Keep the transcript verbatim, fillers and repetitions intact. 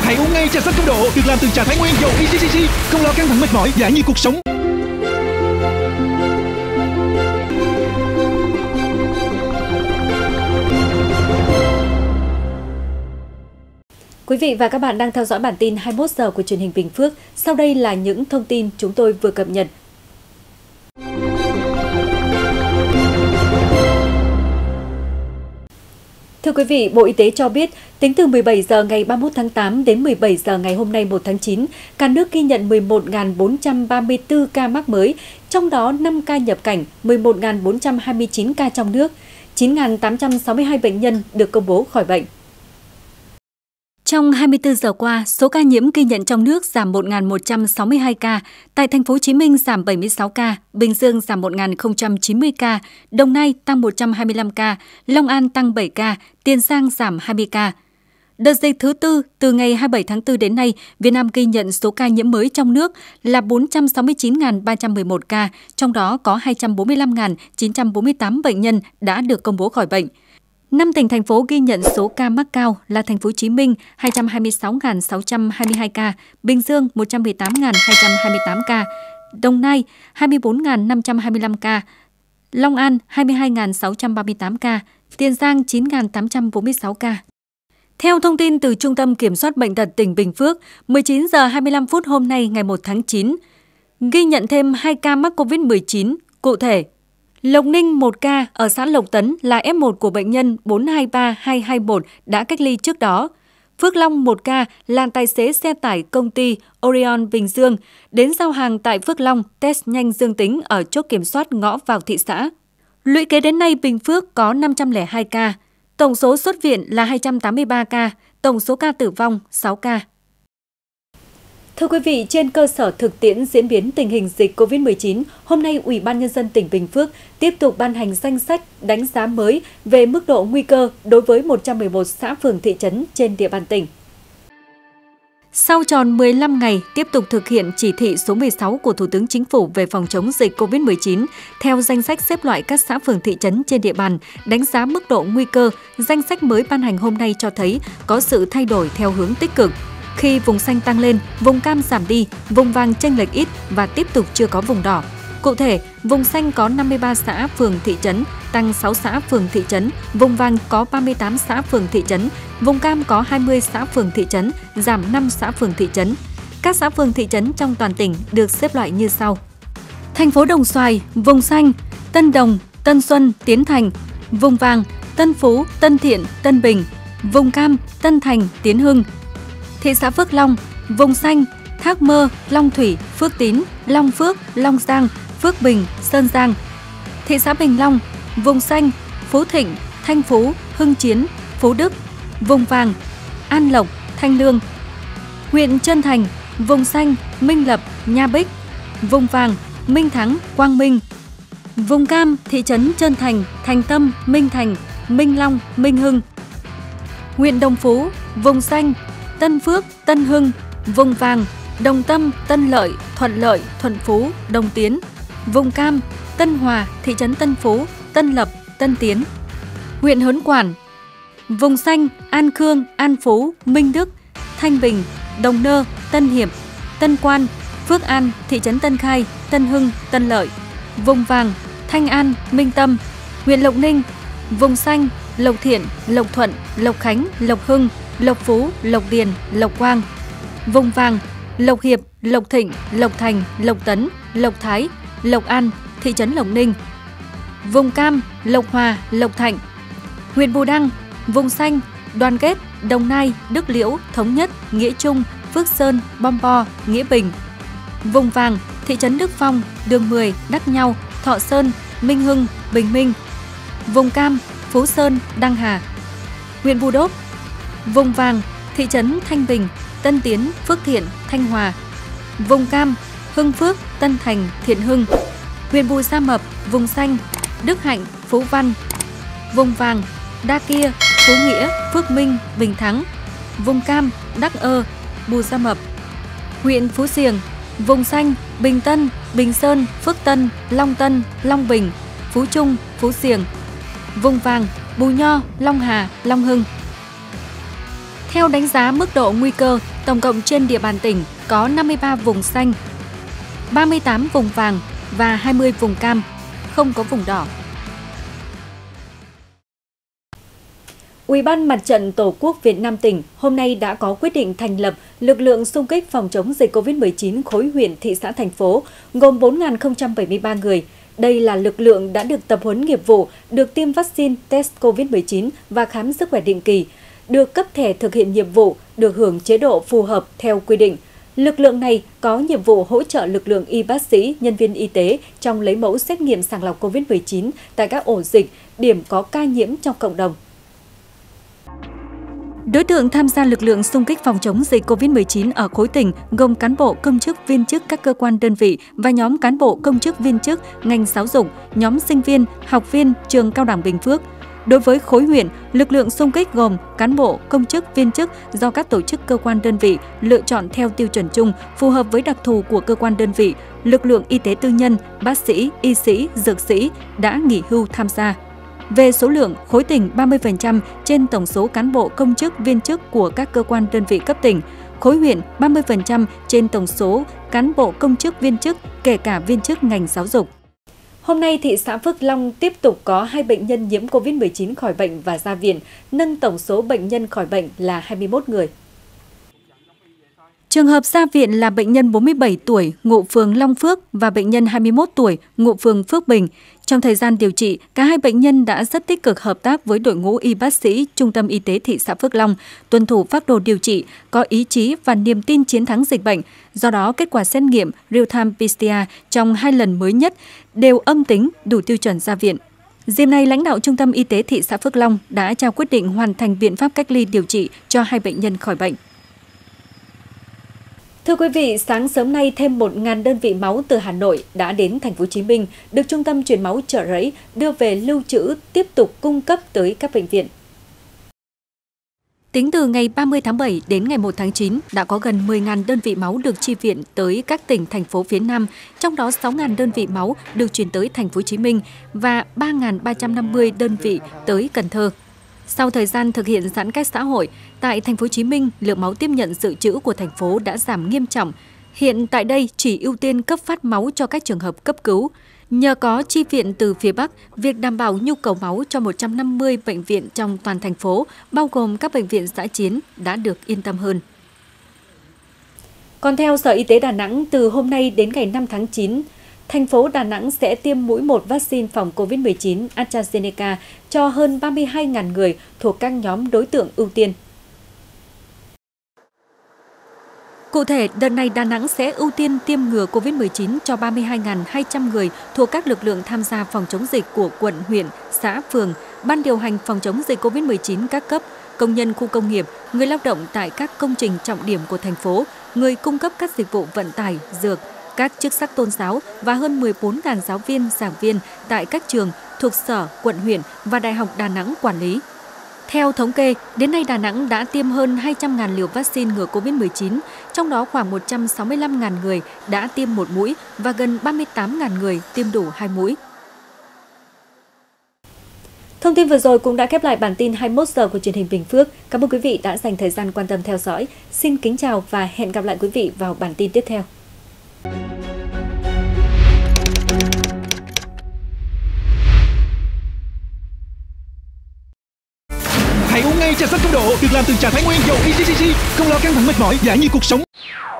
Hãy uống ngay trà xanh không độ, được làm từ trà Thái Nguyên dầu e xê xê xê, không lo căng thẳng mệt mỏi, giải nhiệt cuộc sống. Quý vị và các bạn đang theo dõi bản tin hai mươi mốt giờ của truyền hình Bình Phước. Sau đây là những thông tin chúng tôi vừa cập nhật. Thưa quý vị, Bộ Y tế cho biết, tính từ mười bảy giờ ngày ba mươi mốt tháng tám đến mười bảy giờ ngày hôm nay một tháng chín, cả nước ghi nhận mười một nghìn bốn trăm ba mươi tư ca mắc mới, trong đó năm ca nhập cảnh, mười một nghìn bốn trăm hai mươi chín ca trong nước, chín nghìn tám trăm sáu mươi hai bệnh nhân được công bố khỏi bệnh. Trong hai mươi tư giờ qua, số ca nhiễm ghi nhận trong nước giảm một nghìn một trăm sáu mươi hai ca, tại thành phố Hồ Chí Minh giảm bảy mươi sáu ca, Bình Dương giảm một nghìn không trăm chín mươi ca, Đồng Nai tăng một trăm hai mươi lăm ca, Long An tăng bảy ca, Tiền Giang giảm hai mươi ca. Đợt dịch thứ tư, từ ngày hai mươi bảy tháng tư đến nay, Việt Nam ghi nhận số ca nhiễm mới trong nước là bốn trăm sáu mươi chín nghìn ba trăm mười một ca, trong đó có hai trăm bốn mươi lăm nghìn chín trăm bốn mươi tám bệnh nhân đã được công bố khỏi bệnh. Năm tỉnh thành phố ghi nhận số ca mắc cao là thành phố Hồ Chí Minh hai trăm hai mươi sáu nghìn sáu trăm hai mươi hai ca, Bình Dương một trăm mười tám nghìn hai trăm hai mươi tám ca, Đồng Nai hai mươi bốn nghìn năm trăm hai mươi lăm ca, Long An hai mươi hai nghìn sáu trăm ba mươi tám ca, Tiền Giang chín nghìn tám trăm bốn mươi sáu ca. Theo thông tin từ Trung tâm Kiểm soát Bệnh tật tỉnh Bình Phước, mười chín giờ hai mươi lăm phút hôm nay ngày một tháng chín, ghi nhận thêm hai ca mắc covid mười chín, cụ thể Lộc Ninh một ca ở xã Lộc Tấn là ép một của bệnh nhân bốn hai ba hai hai một đã cách ly trước đó. Phước Long một ca là tài xế xe tải công ty Orion Bình Dương đến giao hàng tại Phước Long test nhanh dương tính ở chốt kiểm soát ngõ vào thị xã. Lũy kế đến nay Bình Phước có năm trăm lẻ hai ca, tổng số xuất viện là hai trăm tám mươi ba ca, tổng số ca tử vong sáu ca. Thưa quý vị, trên cơ sở thực tiễn diễn biến tình hình dịch covid mười chín, hôm nay Ủy ban Nhân dân tỉnh Bình Phước tiếp tục ban hành danh sách đánh giá mới về mức độ nguy cơ đối với một trăm mười một xã phường thị trấn trên địa bàn tỉnh. Sau tròn mười lăm ngày tiếp tục thực hiện chỉ thị số mười sáu của Thủ tướng Chính phủ về phòng chống dịch covid mười chín, theo danh sách xếp loại các xã phường thị trấn trên địa bàn, đánh giá mức độ nguy cơ, danh sách mới ban hành hôm nay cho thấy có sự thay đổi theo hướng tích cực. Khi vùng xanh tăng lên, vùng cam giảm đi, vùng vàng chênh lệch ít và tiếp tục chưa có vùng đỏ. Cụ thể, vùng xanh có năm mươi ba xã phường thị trấn, tăng sáu xã phường thị trấn, vùng vàng có ba mươi tám xã phường thị trấn, vùng cam có hai mươi xã phường thị trấn, giảm năm xã phường thị trấn. Các xã phường thị trấn trong toàn tỉnh được xếp loại như sau. Thành phố Đồng Xoài, vùng xanh, Tân Đồng, Tân Xuân, Tiến Thành, vùng vàng, Tân Phú, Tân Thiện, Tân Bình, vùng cam, Tân Thành, Tiến Hưng. Thị xã Phước Long, vùng xanh, Thác Mơ, Long Thủy, Phước Tín, Long Phước, Long Giang, Phước Bình, Sơn Giang. Thị xã Bình Long, vùng xanh, Phú Thịnh, Thanh Phú, Hưng Chiến, Phú Đức, vùng vàng, An Lộc, Thanh Lương. Huyện Trân Thành, vùng xanh, Minh Lập, Nha Bích, vùng vàng, Minh Thắng, Quang Minh. Vùng cam, thị trấn Trân Thành, Thành Tâm, Minh Thành, Minh Long, Minh Hưng. Huyện Đồng Phú, vùng xanh, Tân Phước, Tân Hưng, vùng vàng, Đồng Tâm, Tân Lợi, Thuận Lợi, Thuận Phú, Đồng Tiến, vùng cam, Tân Hòa, thị trấn Tân Phú, Tân Lập, Tân Tiến. Huyện Hớn Quản, vùng xanh, An Khương, An Phú, Minh Đức, Thanh Bình, Đồng Nơ, Tân Hiệp, Tân Quan, Phước An, thị trấn Tân Khai, Tân Hưng, Tân Lợi, vùng vàng, Thanh An, Minh Tâm. Huyện Lộc Ninh, vùng xanh, Lộc Thiện, Lộc Thuận, Lộc Khánh, Lộc Hưng, Lộc Phú, Lộc Điền, Lộc Quang. Vùng vàng, Lộc Hiệp, Lộc Thịnh, Lộc Thành, Lộc Tấn, Lộc Thái, Lộc An, thị trấn Lộc Ninh. Vùng cam, Lộc Hòa, Lộc Thạnh. Huyện Bù Đăng, vùng xanh, Đoàn Kết, Đồng Nai, Đức Liễu, Thống Nhất, Nghĩa Trung, Phước Sơn, Bom Bo, Nghĩa Bình. Vùng vàng, thị trấn Đức Phong, Đường mười, Đắc Nhau, Thọ Sơn, Minh Hưng, Bình Minh. Vùng cam, Phú Sơn, Đăng Hà. Huyện Bù Đốp, vùng vàng, thị trấn Thanh Bình, Tân Tiến, Phước Thiện, Thanh Hòa. Vùng cam, Hưng Phước, Tân Thành, Thiện Hưng. Huyện Bù Gia Mập, vùng xanh, Đức Hạnh, Phú Văn. Vùng vàng, Đa Kia, Phú Nghĩa, Phước Minh, Bình Thắng. Vùng cam, Đắc Ơ, Bù Gia Mập. Huyện Phú Xiềng, vùng xanh, Bình Tân, Bình Sơn, Phước Tân, Long Tân, Long Bình, Phú Trung, Phú Xiềng. Vùng vàng, Bù Nho, Long Hà, Long Hưng. Theo đánh giá mức độ nguy cơ, tổng cộng trên địa bàn tỉnh có năm mươi ba vùng xanh, ba mươi tám vùng vàng và hai mươi vùng cam, không có vùng đỏ. Ủy ban Mặt trận Tổ quốc Việt Nam tỉnh hôm nay đã có quyết định thành lập lực lượng xung kích phòng chống dịch Covid mười chín khối huyện, thị xã, thành phố, gồm bốn nghìn không trăm bảy mươi ba người. Đây là lực lượng đã được tập huấn nghiệp vụ, được tiêm vaccine test Covid mười chín và khám sức khỏe định kỳ, được cấp thẻ thực hiện nhiệm vụ, được hưởng chế độ phù hợp theo quy định. Lực lượng này có nhiệm vụ hỗ trợ lực lượng y bác sĩ, nhân viên y tế trong lấy mẫu xét nghiệm sàng lọc Covid mười chín tại các ổ dịch, điểm có ca nhiễm trong cộng đồng. Đối tượng tham gia lực lượng xung kích phòng chống dịch Covid mười chín ở khối tỉnh gồm cán bộ công chức viên chức các cơ quan đơn vị và nhóm cán bộ công chức viên chức ngành giáo dục, nhóm sinh viên, học viên trường Cao đẳng Bình Phước. Đối với khối huyện, lực lượng xung kích gồm cán bộ, công chức, viên chức do các tổ chức cơ quan đơn vị lựa chọn theo tiêu chuẩn chung phù hợp với đặc thù của cơ quan đơn vị, lực lượng y tế tư nhân, bác sĩ, y sĩ, dược sĩ đã nghỉ hưu tham gia. Về số lượng, khối tỉnh ba mươi phần trăm trên tổng số cán bộ công chức viên chức của các cơ quan đơn vị cấp tỉnh, khối huyện ba mươi phần trăm trên tổng số cán bộ công chức viên chức, kể cả viên chức ngành giáo dục. Hôm nay, thị xã Phước Long tiếp tục có hai bệnh nhân nhiễm Covid mười chín khỏi bệnh và ra viện, nâng tổng số bệnh nhân khỏi bệnh là hai mươi mốt người. Trường hợp ra viện là bệnh nhân bốn mươi bảy tuổi, ngụ phường Long Phước và bệnh nhân hai mươi mốt tuổi, ngụ phường Phước Bình. Trong thời gian điều trị, cả hai bệnh nhân đã rất tích cực hợp tác với đội ngũ y bác sĩ Trung tâm Y tế thị xã Phước Long, tuân thủ phác đồ điều trị, có ý chí và niềm tin chiến thắng dịch bệnh. Do đó, kết quả xét nghiệm real-time pê xê rờ trong hai lần mới nhất đều âm tính, đủ tiêu chuẩn ra viện. Dịp này, lãnh đạo Trung tâm Y tế thị xã Phước Long đã trao quyết định hoàn thành biện pháp cách ly điều trị cho hai bệnh nhân khỏi bệnh. Thưa quý vị, sáng sớm nay thêm một nghìn đơn vị máu từ Hà Nội đã đến thành phố Hồ Chí Minh, được Trung tâm Truyền máu Chợ Rẫy đưa về lưu trữ, tiếp tục cung cấp tới các bệnh viện. Tính từ ngày ba mươi tháng bảy đến ngày một tháng chín, đã có gần mười nghìn đơn vị máu được chi viện tới các tỉnh, thành phố phía Nam, trong đó sáu nghìn đơn vị máu được chuyển tới thành phố Hồ Chí Minh và ba nghìn ba trăm năm mươi đơn vị tới Cần Thơ. Sau thời gian thực hiện giãn cách xã hội, tại thành phố Hồ Chí Minh, lượng máu tiếp nhận dự trữ của thành phố đã giảm nghiêm trọng. Hiện tại đây chỉ ưu tiên cấp phát máu cho các trường hợp cấp cứu. Nhờ có chi viện từ phía Bắc, việc đảm bảo nhu cầu máu cho một trăm năm mươi bệnh viện trong toàn thành phố, bao gồm các bệnh viện dã chiến, đã được yên tâm hơn. Còn theo Sở Y tế Đà Nẵng, từ hôm nay đến ngày năm tháng chín, thành phố Đà Nẵng sẽ tiêm mũi một vaccine phòng Covid mười chín AstraZeneca cho hơn ba mươi hai nghìn người thuộc các nhóm đối tượng ưu tiên. Cụ thể, đợt này Đà Nẵng sẽ ưu tiên tiêm ngừa Covid mười chín cho ba mươi hai nghìn hai trăm người thuộc các lực lượng tham gia phòng chống dịch của quận, huyện, xã, phường, ban điều hành phòng chống dịch Covid mười chín các cấp, công nhân khu công nghiệp, người lao động tại các công trình trọng điểm của thành phố, người cung cấp các dịch vụ vận tải, dược, các chức sắc tôn giáo và hơn mười bốn nghìn giáo viên, giảng viên tại các trường thuộc Sở, quận, huyện và Đại học Đà Nẵng quản lý. Theo thống kê, đến nay Đà Nẵng đã tiêm hơn hai trăm nghìn liều vaccine ngừa Covid mười chín, trong đó khoảng một trăm sáu mươi lăm nghìn người đã tiêm một mũi và gần ba mươi tám nghìn người tiêm đủ hai mũi. Thông tin vừa rồi cũng đã khép lại bản tin hai mươi mốt giờ của truyền hình Bình Phước. Cảm ơn quý vị đã dành thời gian quan tâm theo dõi. Xin kính chào và hẹn gặp lại quý vị vào bản tin tiếp theo. Hãy uống ngay trà xanh Cao Độ, được làm từ trà Thái Nguyên dầu i giê xê xê, không lo căng thẳng mệt mỏi, giải nhiệt cuộc sống.